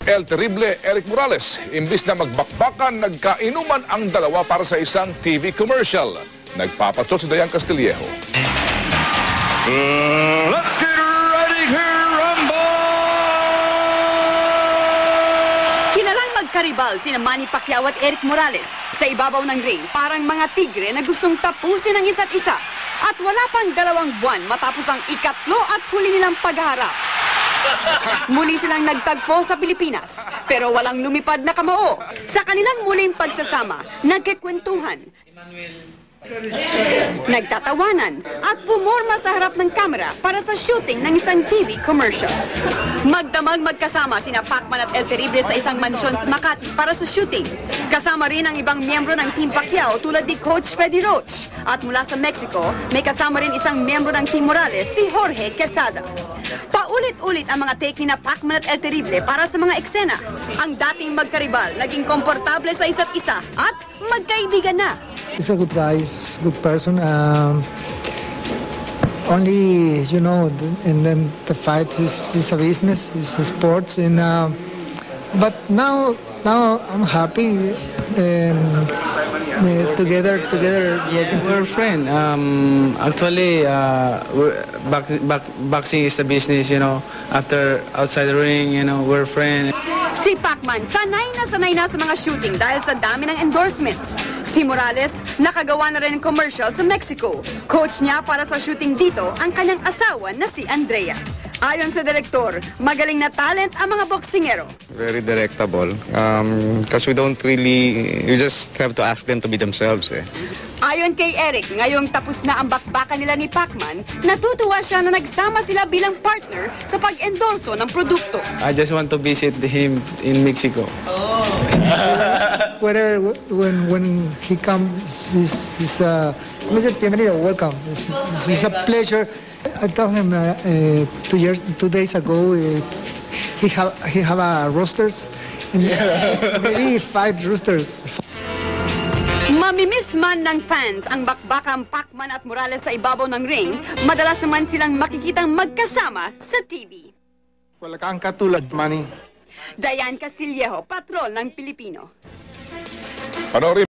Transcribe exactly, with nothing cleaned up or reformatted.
El Terrible Eric Morales. Imbis na magbakbakan, nagkainuman ang dalawa para sa isang T V commercial. Nagpapatsot si Dayan Castillejo. Uh, let's get ready to rumble! Kilalang magkaribal sina Manny Pacquiao at Eric Morales sa ibabaw ng ring, parang mga tigre na gustong tapusin ang isa't isa. At wala pang dalawang buwan matapos ang ikatlo at huli nilang pagharap. Muli silang nagtagpo sa Pilipinas, pero walang lumipad na kamao. Sa kanilang muling pagsasama, nagkikwentuhan, nagtatawanan at pumorma sa harap ng kamera para sa shooting ng isang T V commercial. Magdamag magkasama sina Pacman at El Terrible sa isang mansyon sa Makati para sa shooting. Kasama rin ang ibang miyembro ng Team Pacquiao tulad ni Coach Freddie Roach. At mula sa Mexico, may kasama rin isang miyembro ng Team Morales, si Jorge Quesada. Paulit-ulit ang mga take ni na Pacman at El Terrible para sa mga eksena. Ang dating magkaribal, naging komportable sa isa't isa at magkaibigan na. He's a good guy, he's a good person. Um, only, you know, and then the fight is, is a business, it's a sports. And, uh, but now, now I'm happy and uh, together, together. Yeah, we're friends. Um, actually, uh, we're, back, back, boxing is the business, you know. After outside the ring, you know, we're friends. Si Pacman, sanay na sanay na sa mga shooting dahil sa dami ng endorsements. Si Morales, nakagawa na rin ng commercial sa Mexico. Coach niya para sa shooting dito ang kanyang asawa na si Andrea. Ayon sa direktor, magaling na talent ang mga boksingero. Very directable. Um, because we don't really, you just have to ask them to be themselves. Eh. Ayon kay Eric, ngayong tapos na ang bakbakan nila ni Pacman, natutuwa siya na nagsama sila bilang partner sa pag-endorso ng produkto. I just want to visit him in Mexico. Oh. Whether when when he comes, it's, it's a bienvenido, welcome. It's, it's a pleasure. I told him uh, uh, two years, two days ago, uh, he have he have a roosters, and maybe five roosters. Mamimiss man ng fans ang bakbakang Pacman at Morales sa ibabaw ng ring, madalas naman silang makikitang magkasama sa T V. Wala kang katulad, Manny. Dayan Castillejo, patrol ng Pilipino. Panoorin